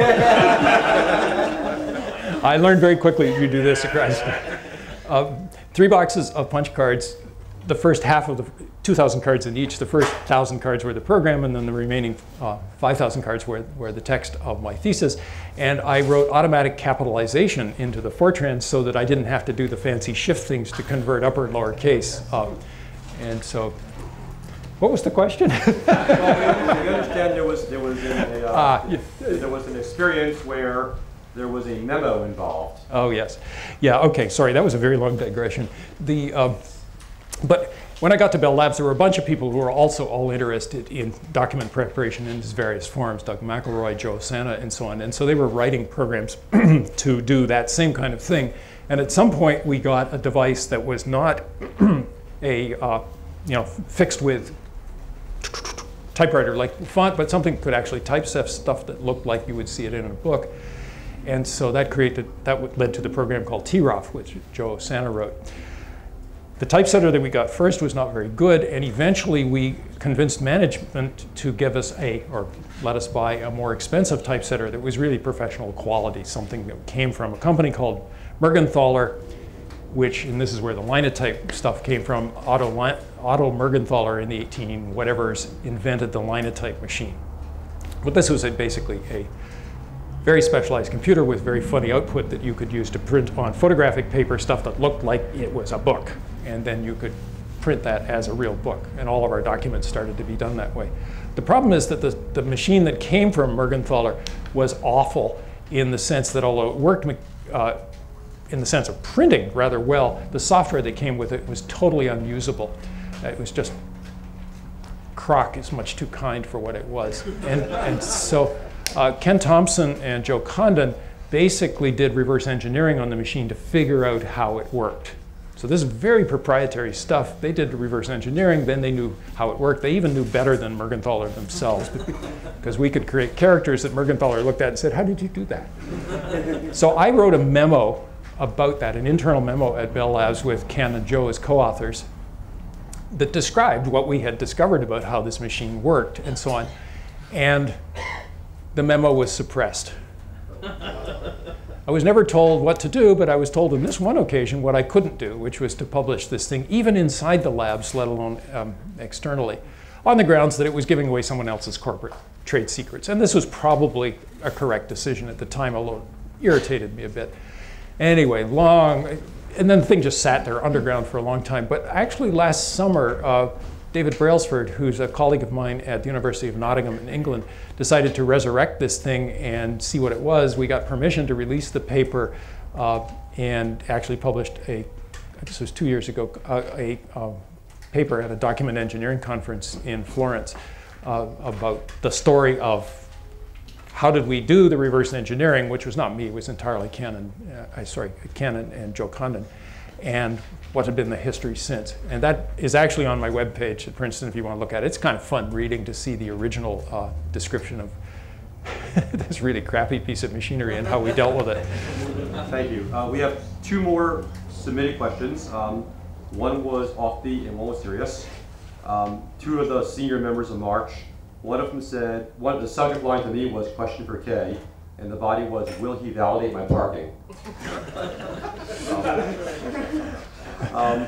I learned very quickly if you do this. Uh, three boxes of punch cards. The first half of the two thousand cards in each. The first one thousand cards were the program, and then the remaining uh, five thousand cards were, were the text of my thesis. And I wrote automatic capitalization into the Fortran so that I didn't have to do the fancy shift things to convert upper and lower case. Uh, and so, what was the question? Well, we, we understand there was, there, was a, uh, uh, yeah. there was an experience where there was a memo involved. Oh, yes. Yeah, okay, sorry, that was a very long digression. The, uh, but when I got to Bell Labs, there were a bunch of people who were also all interested in document preparation in its various forms, Doug McElroy, Joe Santa, and so on. And so they were writing programs to do that same kind of thing. And at some point, we got a device that was not a uh, you know, fixed with typewriter like font, but something could actually typeset stuff that looked like you would see it in a book. And so that created, that led to the program called T R O F, which Joe Santa wrote. The typesetter that we got first was not very good, and eventually we convinced management to give us a, or let us buy a more expensive typesetter that was really professional quality, something that came from a company called Mergenthaler, which, and this is where the linotype stuff came from, Otto, Otto Mergenthaler in the eighteen whatevers invented the linotype machine. But this was a, basically a very specialized computer with very funny output that you could use to print on photographic paper stuff that looked like it was a book. And then you could print that as a real book, and all of our documents started to be done that way. The problem is that the, the machine that came from Mergenthaler was awful in the sense that although it worked uh, in the sense of printing rather well, the software that came with it was totally unusable. It was just, crock is much too kind for what it was. And, and so uh, Ken Thompson and Joe Condon basically did reverse engineering on the machine to figure out how it worked. So this is very proprietary stuff. They did the reverse engineering, then they knew how it worked. They even knew better than Mergenthaler themselves, because we could create characters that Mergenthaler looked at and said, how did you do that? So I wrote a memo about that, an internal memo at Bell Labs with Ken and Joe as co-authors, that described what we had discovered about how this machine worked and so on. And the memo was suppressed. I was never told what to do, but I was told on this one occasion what I couldn't do, which was to publish this thing, even inside the labs, let alone um, externally, on the grounds that it was giving away someone else's corporate trade secrets. And this was probably a correct decision at the time, although it irritated me a bit. Anyway, long, and then the thing just sat there underground for a long time. But actually last summer, uh, David Brailsford, who's a colleague of mine at the University of Nottingham in England, decided to resurrect this thing and see what it was. We got permission to release the paper uh, and actually published a, this was two years ago, uh, a uh, paper at a document engineering conference in Florence uh, about the story of how did we do the reverse engineering, which was not me, it was entirely Ken and, uh, sorry, Ken and, and Joe Condon, and what had been the history since. And that is actually on my webpage at Princeton if you want to look at it. It's kind of fun reading to see the original uh, description of this really crappy piece of machinery and how we dealt with it. Thank you. Uh, we have two more submitted questions. Um, one was offbeat and one was serious. Um, two of the senior members of March, one of them said, one, the subject line to me was question for Kay, and the body was, will he validate my parking? um,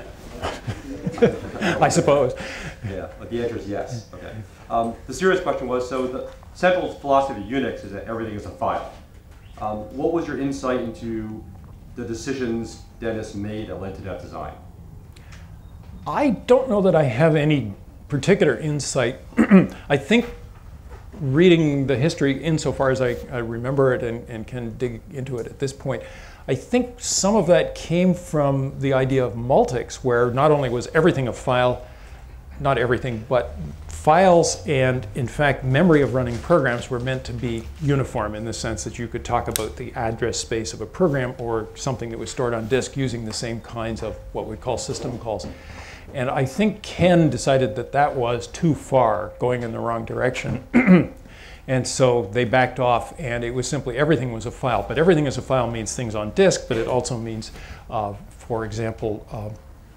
I suppose. Yeah, but the answer is yes. Okay. Um, the serious question was, so the central philosophy of Unix is that everything is a file. Um, what was your insight into the decisions Dennis made that led to that design? I don't know that I have any particular insight. I think reading the history insofar as I, I remember it and, and can dig into it at this point, I think some of that came from the idea of multics, where not only was everything a file, not everything, but files and, in fact, memory of running programs were meant to be uniform in the sense that you could talk about the address space of a program or something that was stored on disk using the same kinds of what we call system calls. And I think Ken decided that that was too far, going in the wrong direction. And so they backed off, and it was simply everything was a file. But everything as a file means things on disk, but it also means, uh, for example, uh,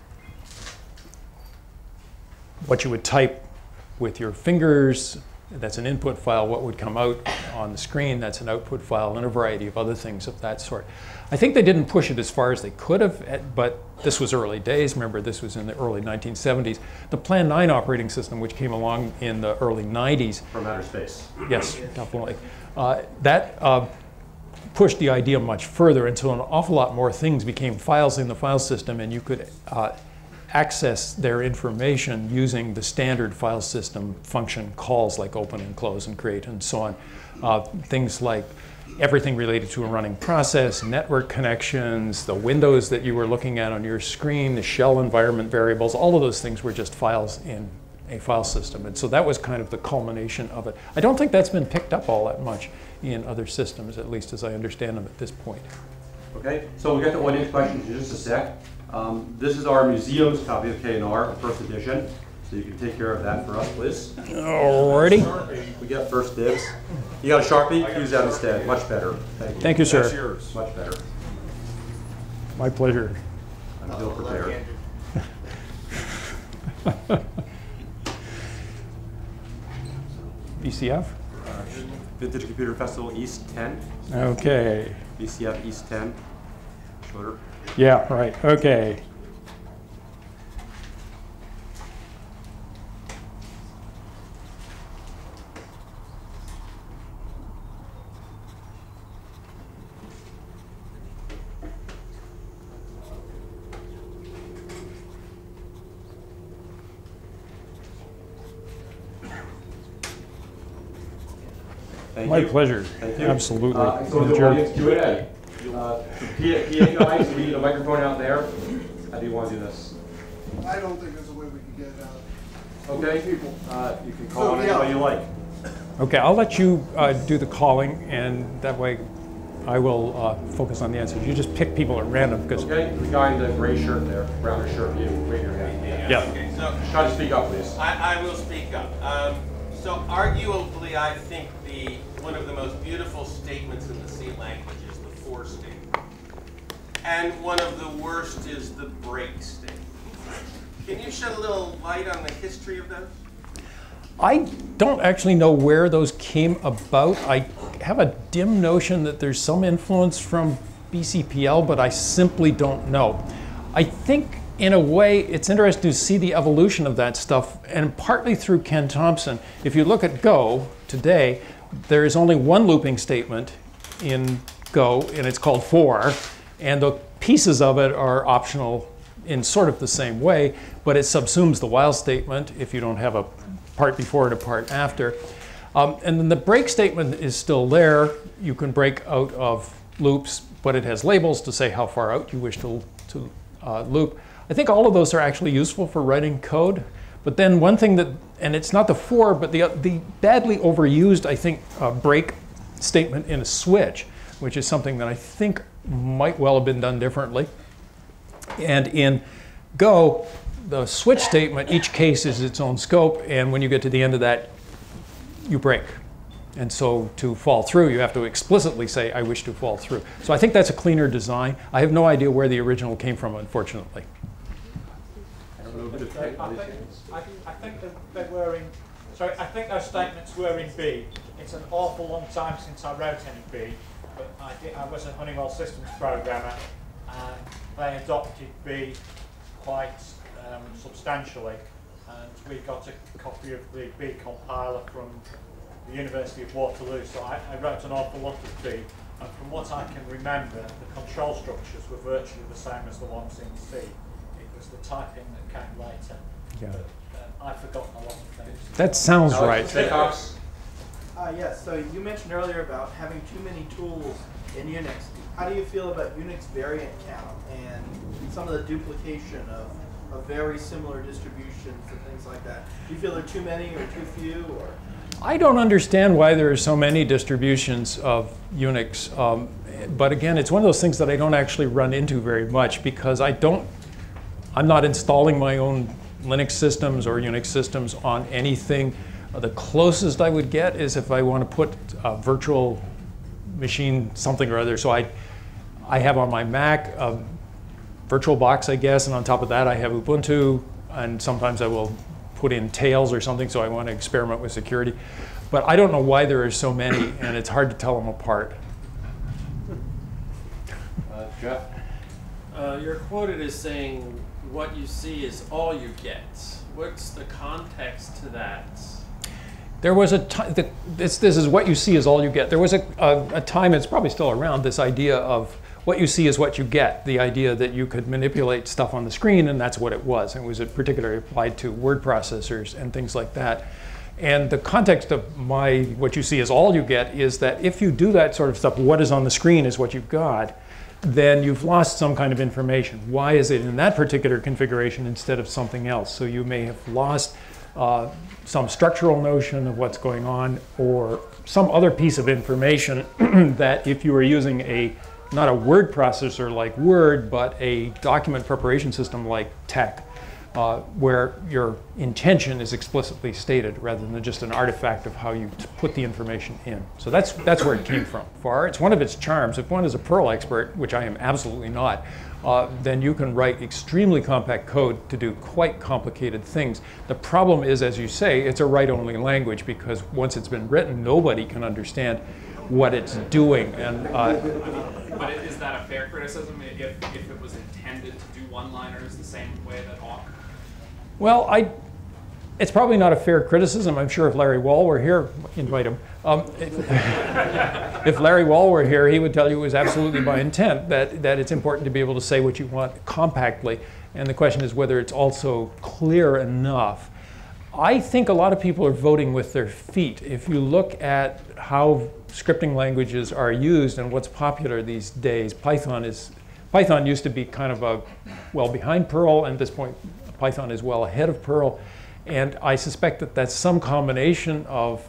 what you would type with your fingers, that's an input file. What would come out on the screen, that's an output file, and a variety of other things of that sort. I think they didn't push it as far as they could have, but this was early days. Remember, this was in the early nineteen seventies. The Plan nine operating system, which came along in the early nineties. From outer space. Yes, definitely. Uh, that uh, pushed the idea much further, and so an awful lot more things became files in the file system, and you could uh, access their information using the standard file system function calls like open and close and create and so on. Uh, things like everything related to a running process, network connections, the windows that you were looking at on your screen, the shell environment variables, all of those things were just files in a file system. And so that was kind of the culmination of it. I don't think that's been picked up all that much in other systems, at least as I understand them at this point. Okay, so we'll get to audience questions in just a sec. Um, this is our museum's copy of K and R, first edition. So you can take care of that for us, please. Alrighty. We got first dibs. You got a Sharpie? Use that instead. Much better. Thank you. Thank you, sir. That's yours. Much better. My pleasure. I'm still prepared. V C F? Uh, Vintage Computer Festival East ten. Okay. V C F East ten. Shorter. Yeah, right. Okay. Thank My you. pleasure. Thank you. Absolutely. Uh, so the Sure. audience Q and A. Uh, P A guys, we need a microphone out there. How do you want to do this? I don't think there's a way we can get it out. Okay, people. Uh, you can call So, on yeah. anybody you like. Okay, I'll let you uh, do the calling, and that way I will uh, focus on the answers. You just pick people at random, because Okay, the guy in the gray shirt there, browner shirt, you raise your hand. yeah. Okay, so Try to speak up, please. I, I will speak up. Um, so arguably, I think the one of the most beautiful statements in the C language is the for statement, and one of the worst is the break statement. Can you shed a little light on the history of those? I don't actually know where those came about. I have a dim notion that there's some influence from B C P L, but I simply don't know. I think, in a way, it's interesting to see the evolution of that stuff, and partly through Ken Thompson. If you look at Go today, there is only one looping statement in Go, and it's called for, and the pieces of it are optional in sort of the same way, but it subsumes the while statement if you don't have a part before and a part after. Um, and then the break statement is still there. You can break out of loops, but it has labels to say how far out you wish to, to uh, loop. I think all of those are actually useful for writing code. But then one thing that, and it's not the for, but the, the badly overused, I think, uh, break statement in a switch, which is something that I think might well have been done differently. And in Go, the switch statement, each case is its own scope, and when you get to the end of that, you break. And so to fall through, you have to explicitly say, I wish to fall through. So I think that's a cleaner design. I have no idea where the original came from, unfortunately. I don't know if I think, I, I think that they were in, sorry, I think those statements were in B. It's an awful long time since I wrote any B, but I, did, I was a Honeywell systems programmer, and they adopted B quite um, substantially, and we got a copy of the B compiler from the University of Waterloo, so I, I wrote an awful lot of B, and from what I can remember, the control structures were virtually the same as the ones in C. It was the typing that came later. Yeah. But, uh, I've forgotten a lot of things. That sounds right. Jaycox? Uh, yes, so you mentioned earlier about having too many tools in Unix. How do you feel about Unix variant count and some of the duplication of, of very similar distributions and things like that? Do you feel there are too many or too few? Or? I don't understand why there are so many distributions of Unix. Um, but again, it's one of those things that I don't actually run into very much because I don't, I'm not installing my own Linux systems or Unix systems on anything. Uh, the closest I would get is if I want to put a virtual machine something or other. So I, I have on my Mac a VirtualBox, I guess, and on top of that I have Ubuntu, and sometimes I will put in Tails or something, so I want to experiment with security. But I don't know why there are so many, and it's hard to tell them apart. Uh, Jeff? Uh, you're quoted as saying, what you see is all you get. What's the context to that? There was a time, this, this is what you see is all you get. There was a, a, a time, it's probably still around, this idea of what you see is what you get. The idea that you could manipulate stuff on the screen, and that's what it was. It was particularly applied to word processors and things like that. And the context of my, what you see is all you get, is that if you do that sort of stuff, what is on the screen is what you've got, then you've lost some kind of information. Why is it in that particular configuration instead of something else? So you may have lost uh, some structural notion of what's going on, or some other piece of information that if you were using a, not a word processor like Word, but a document preparation system like TeX, uh, where your intention is explicitly stated rather than just an artifact of how you put the information in. So that's, that's where it came from. For it's one of its charms. If one is a Perl expert, which I am absolutely not, uh, then you can write extremely compact code to do quite complicated things. The problem is, as you say, it's a write-only language, because once it's been written, nobody can understand what it's doing. And uh, but is that a fair criticism if, if it was intended to do one-liners the same way that awk? Well, I, it's probably not a fair criticism. I'm sure if Larry Wall were here, invite him. Um, if, if Larry Wall were here, he would tell you it was absolutely by intent that, that it's important to be able to say what you want compactly. And the question is whether it's also clear enough. I think a lot of people are voting with their feet. If you look at how scripting languages are used and what's popular these days, Python is Python used to be kind of a well behind Perl, and at this point Python is well ahead of Perl. And I suspect that that's some combination of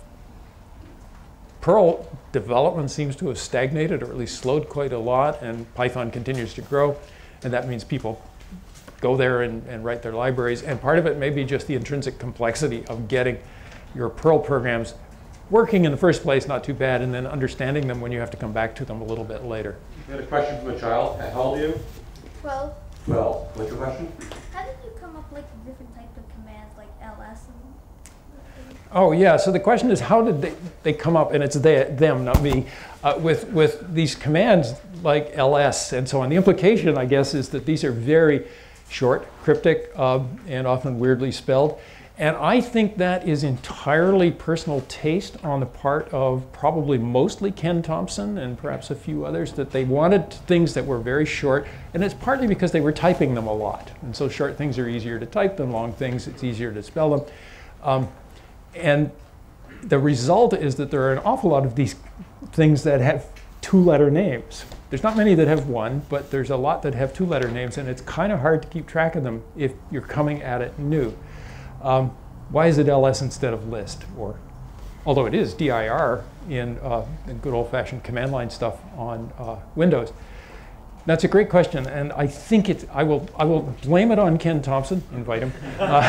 Perl development seems to have stagnated or at least slowed quite a lot, and Python continues to grow, and that means people go there and, and write their libraries. And part of it may be just the intrinsic complexity of getting your Perl programs working in the first place, not too bad, and then understanding them when you have to come back to them a little bit later. We had a question from a child. How old are you? Twelve. Twelve. What's your question? How did you come up like with different types of commands like L S and Oh yeah, so the question is how did they, they come up, and it's they, them, not me, uh, with, with these commands like L S and so on. The implication, I guess, is that these are very short, cryptic, uh, and often weirdly spelled. And I think that is entirely personal taste on the part of probably mostly Ken Thompson and perhaps a few others, that they wanted things that were very short. And it's partly because they were typing them a lot. And so short things are easier to type than long things. It's easier to spell them. Um, and the result is that there are an awful lot of these things that have two-letter names. There's not many that have one, but there's a lot that have two-letter names, and it's kind of hard to keep track of them if you're coming at it new. Um, why is it L S instead of list? Or, although it is D I R in, uh, in good old-fashioned command line stuff on uh, Windows. That's a great question, and I think it. I will. I will blame it on Ken Thompson. Invite him. Uh,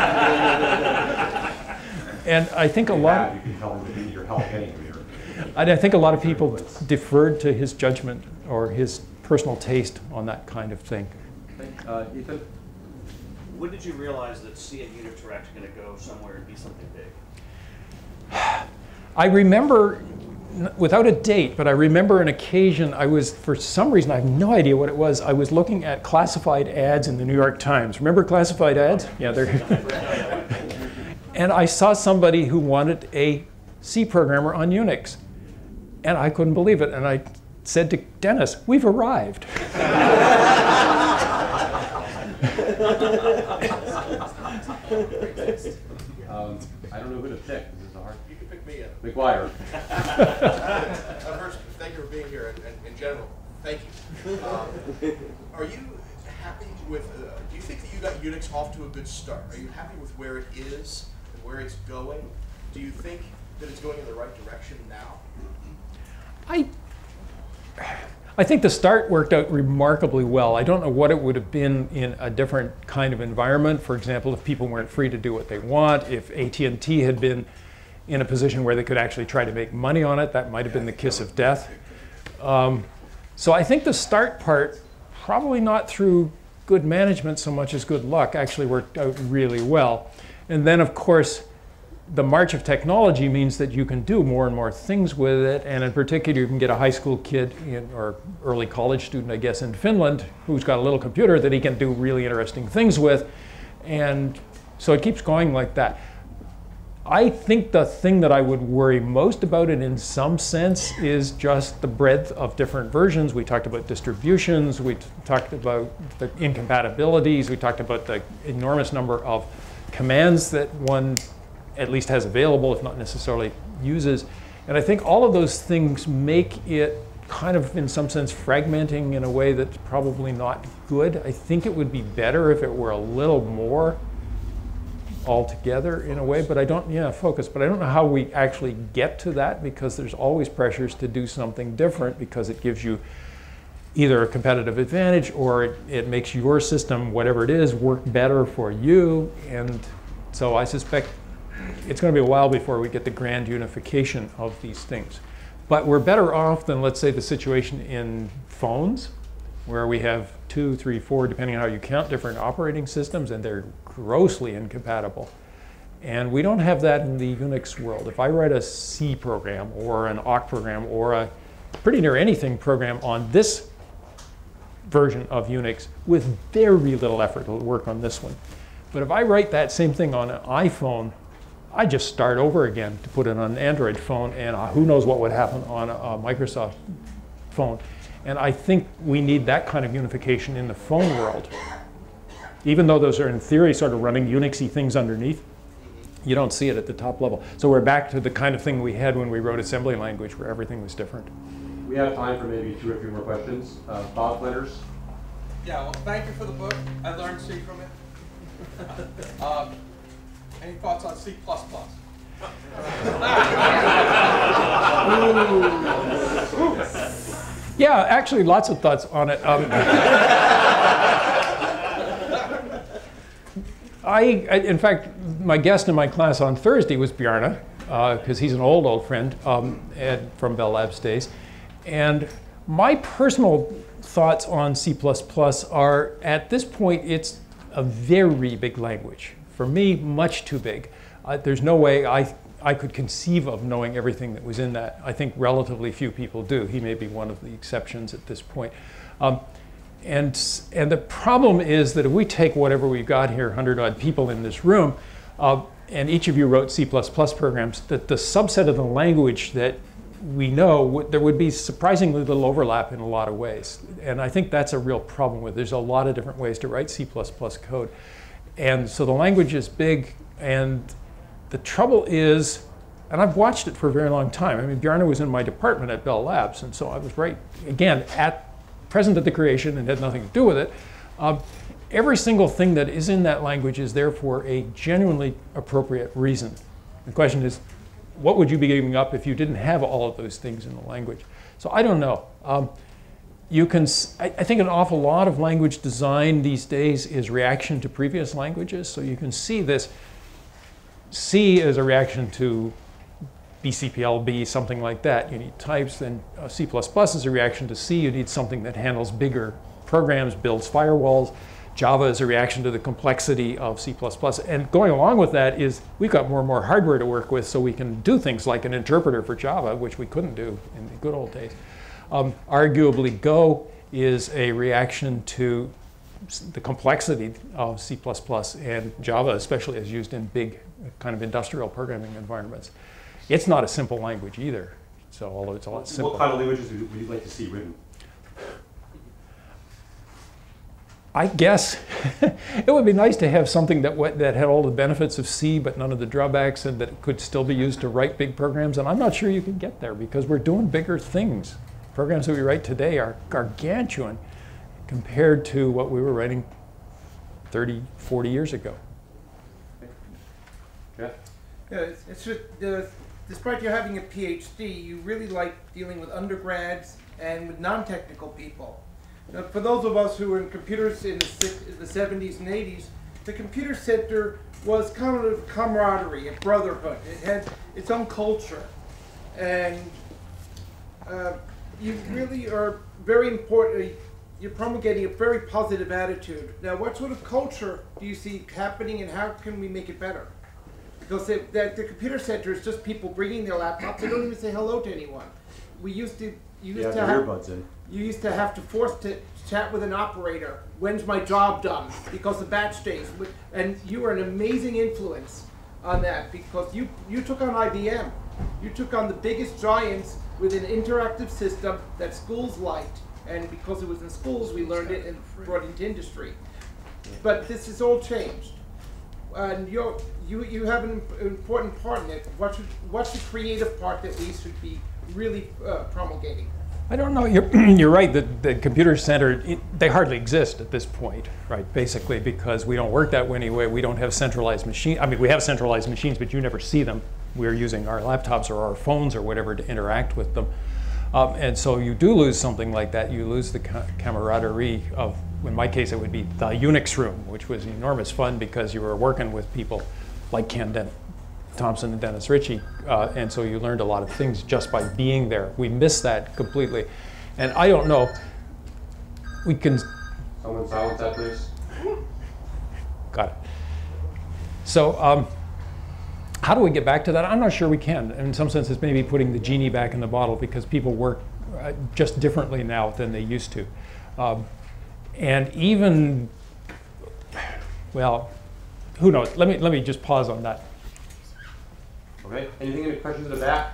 and I think a lot. You can tell him that you need your help anyway. I think a lot of people deferred to his judgment or his personal taste on that kind of thing. Uh, Ethan? When did you realize that C and Unix were actually going to go somewhere and be something big? I remember, without a date, but I remember an occasion I was, for some reason, I have no idea what it was, I was looking at classified ads in the New York Times. Remember classified ads? Yeah, they're and I saw somebody who wanted a C programmer on Unix. And I couldn't believe it. And I said to Dennis, we've arrived. um, I don't know who to pick. This is a hard. You can pick me up. McGuire. uh, first, thank you for being here. And, and in general, thank you. Um, are you happy with, uh, do you think that you got Unix off to a good start? Are you happy with where it is and where it's going? Do you think that it's going in the right direction now? I, I think the start worked out remarkably well. I don't know what it would have been in a different kind of environment. For example, if people weren't free to do what they want, if A T and T had been in a position where they could actually try to make money on it, that might have been the kiss of death. Um, so I think the start part, probably not through good management so much as good luck, actually worked out really well. And then, of course, the march of technology means that you can do more and more things with it, and in particular you can get a high school kid in, or early college student, I guess, in Finland who's got a little computer that he can do really interesting things with, and so it keeps going like that. I think the thing that I would worry most about it in some sense is just the breadth of different versions. We talked about distributions, we talked about the incompatibilities, we talked about the enormous number of commands that one at least has available, if not necessarily uses. And I think all of those things make it kind of, in some sense, fragmenting in a way that's probably not good. I think it would be better if it were a little more altogether in a way, but I don't, yeah, focus. But I don't know how we actually get to that, because there's always pressures to do something different because it gives you either a competitive advantage or it, it makes your system, whatever it is, work better for you. And so I suspect it's going to be a while before we get the grand unification of these things. But we're better off than, let's say, the situation in phones, where we have two, three, four, depending on how you count, different operating systems, and they're grossly incompatible. And we don't have that in the Unix world. If I write a C program or an A W K program or a pretty near anything program on this version of Unix with very little effort, it'll work on this one. But if I write that same thing on an iPhone, I just start over again to put it on an Android phone, and uh, who knows what would happen on a, a Microsoft phone. And I think we need that kind of unification in the phone world. Even though those are in theory sort of running Unixy things underneath, You don't see it at the top level. So we're back to the kind of thing we had when we wrote assembly language, where everything was different. We have time for maybe two or three more questions. Uh, Bob Flinders. Yeah, well, thank you for the book. I learned C from it. um, any thoughts on C plus plus? Yeah, actually, lots of thoughts on it. Um, I, I, in fact, my guest in my class on Thursday was Bjarne, because uh, he's an old, old friend um, and from Bell Labs days. And my personal thoughts on C plus plus are, at this point, it's a very big language. For me, much too big. Uh, there's no way I, I could conceive of knowing everything that was in that. I think relatively few people do. He may be one of the exceptions at this point. Um, and, and the problem is that if we take whatever we've got here, one hundred odd people in this room, uh, and each of you wrote C plus plus programs, that the subset of the language that we know, there would be surprisingly little overlap in a lot of ways. And I think that's a real problem with it. There's a lot of different ways to write C plus plus code. And so the language is big, and the trouble is, and I've watched it for a very long time. I mean, Bjarne was in my department at Bell Labs, and so I was right, again, at present at the creation and had nothing to do with it. Um, every single thing that is in that language is there for a genuinely appropriate reason. The question is, what would you be giving up if you didn't have all of those things in the language? So I don't know. Um, you can, I, I think an awful lot of language design these days is reaction to previous languages. So you can see this. C is a reaction to B C P L B, something like that. You need types. Then uh, C plus plus is a reaction to C. You need something that handles bigger programs, builds firewalls. Java is a reaction to the complexity of C plus plus. And going along with that is we've got more and more hardware to work with, so we can do things like an interpreter for Java, which we couldn't do in the good old days. Um, arguably, Go is a reaction to the complexity of C plus plus, and Java especially is used in big kind of industrial programming environments. It's not a simple language either, so although it's a lot simpler. What kind of languages would you like to see written? I guess it would be nice to have something that, that had all the benefits of C but none of the drawbacks, and that could still be used to write big programs. And I'm not sure you can get there because we're doing bigger things. Programs that we write today are gargantuan compared to what we were writing thirty, forty years ago. Yeah. Yeah, it's, it's just, uh, despite you having a PhD, you really like dealing with undergrads and with non-technical people. Now, for those of us who were in computers in the, the seventies and eighties, the computer center was kind of camaraderie, a brotherhood. It had its own culture. And uh, you really are very important. You're promulgating a very positive attitude. Now, what sort of culture do you see happening, and how can we make it better? Because they, the, the computer center is just people bringing their laptops. They don't even say hello to anyone. We used to you used yeah, to have earbuds in. You used to have to force to chat with an operator. When's my job done? Because of batch days. And you were an amazing influence on that, because you you took on I B M. You took on the biggest giants with an interactive system that schools liked. And because it was in schools, we learned it and brought it into industry. But this has all changed. And you're, you you have an important part in it. What should, what's the creative part that we should be really uh, promulgating? I don't know. You're, you're right that the computer center, it, they hardly exist at this point, right? Basically because we don't work that way anyway. We don't have centralized machines. I mean, we have centralized machines, but you never see them. We're using our laptops or our phones or whatever to interact with them. Um, and so you do lose something like that. You lose the camaraderie of, in my case, it would be the Unix room, which was enormous fun because you were working with people like Ken Den Thompson and Dennis Ritchie. Uh, and so you learned a lot of things just by being there. We miss that completely. And I don't know, we can... Someone silence that, please. Got it. So, um, how do we get back to that? I'm not sure we can. In some sense, it's maybe putting the genie back in the bottle because people work uh, just differently now than they used to. Um, and even, well, who knows? Let me, let me just pause on that. Okay, anything, any questions in the back?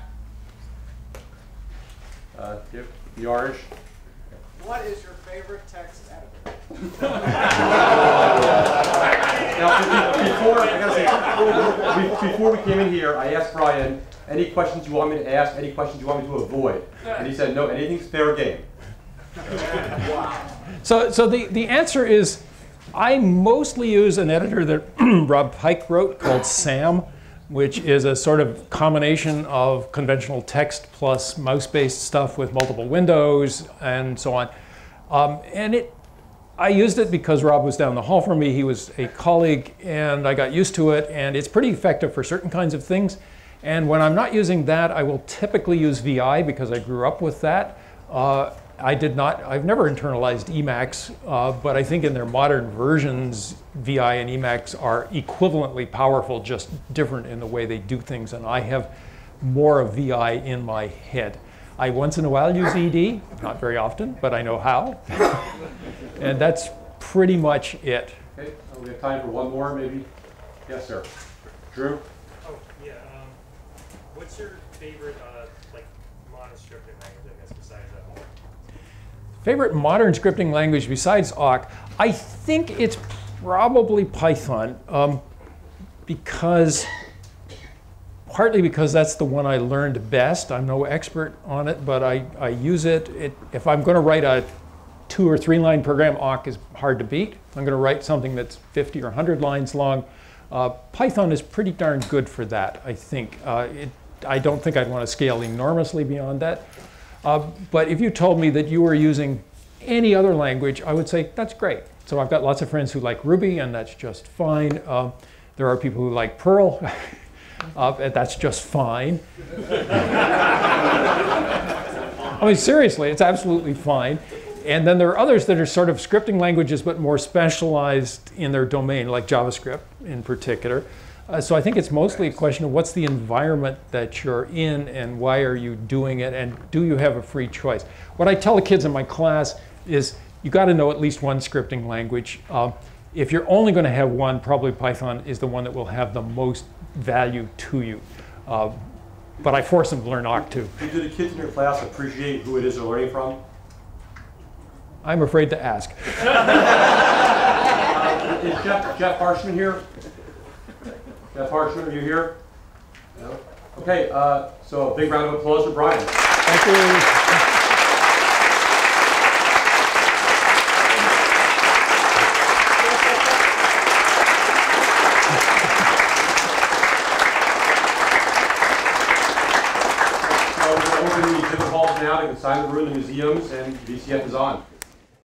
Uh, yep, the orange. What is your favorite text editor? Now, before, I gotta say, before we came in here, I asked Brian, any questions you want me to ask, any questions you want me to avoid? And he said, no, anything's fair game. Wow. So, so the, the answer is, I mostly use an editor that Rob Pike wrote called SAM, which is a sort of combination of conventional text plus mouse-based stuff with multiple windows and so on. Um, and it, I used it because Rob was down the hall from me. He was a colleague, and I got used to it. And it's pretty effective for certain kinds of things. And when I'm not using that, I will typically use V I because I grew up with that. Uh, I did not, I've never internalized Emacs, uh, but I think in their modern versions, V I and Emacs are equivalently powerful, just different in the way they do things. And I have more of V I in my head. I once in a while use E D, not very often, but I know how. And that's pretty much it. Okay, so we have time for one more, maybe. Yes, sir. Drew? Oh, yeah. Um, what's your favorite, uh, like, modern scripting language, I guess, besides that? Favorite modern scripting language besides awk? I think it's probably Python, um, because, partly because that's the one I learned best. I'm no expert on it, but I, I use it. it. If I'm going to write a two or three line program, awk is hard to beat. If I'm going to write something that's fifty or one hundred lines long, uh, Python is pretty darn good for that, I think. Uh, it, I don't think I'd want to scale enormously beyond that. Uh, but if you told me that you were using any other language, I would say that's great. So I've got lots of friends who like Ruby, and that's just fine. Uh, there are people who like Perl, uh, and that's just fine. I mean, seriously, it's absolutely fine. And then there are others that are sort of scripting languages, but more specialized in their domain, like JavaScript in particular. Uh, so I think it's mostly a question of what's the environment that you're in and why are you doing it, and do you have a free choice? What I tell the kids in my class is you got to know at least one scripting language. Uh, if you're only going to have one, probably Python is the one that will have the most value to you. Uh, but I force them to learn awk too. Do the kids in your class appreciate who it is they're learning from? I'm afraid to ask. uh, is Jeff, Jeff Harshman here? Jeff Harshman, are you here? No? Okay, uh, so a big round of applause for Brian. Thank you. So we're going to open the exhibit halls now to consign the room to museums, and V C F is on.